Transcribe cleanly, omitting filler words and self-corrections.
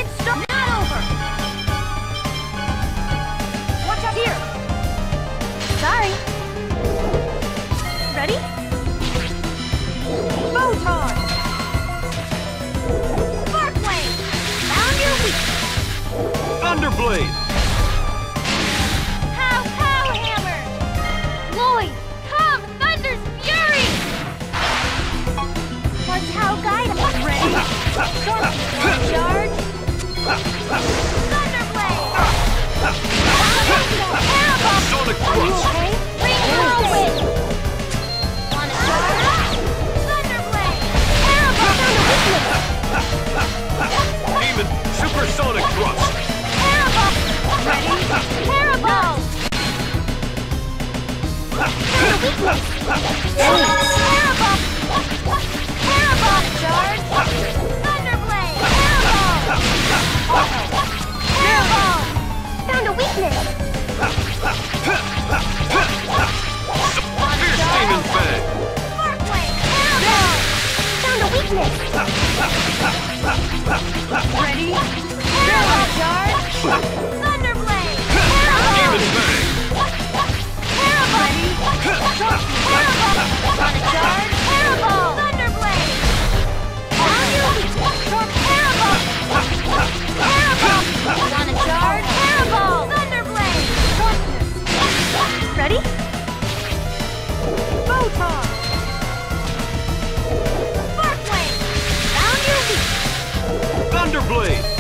It's not over! Watch out here! Sorry. Ready? Photon! Spark Blade! Found your weak! Thunderblade! Pow Hammer! Lloyd, come! Thunder's Fury! Watch how guide us! Ready? Charge! Thunderblade! Sonic Are you Thrust! okay? Bring Whirlwind! Wanna charge? Thunderblade! Terrible! Demon Supersonic Thrust! Terrible! Ready? Terrible! Terrible! Terrible! Charge! Thunderblade! Terrible! Found a weakness! Fierce Demon Fang! Sparkblade! Terrible! Found a weakness! Ready? Terrible! Charge! Thunderblade! Demon Terrible! Fang! Terrible! Terrible! Wanna charge? Terrible! Thunderblade! Found your weakness! Terrible! Terrible! Wanna charge? Terrible! Thunderblade! Ready? Photon! Sparkblade! Found your weakness! Thunderblade!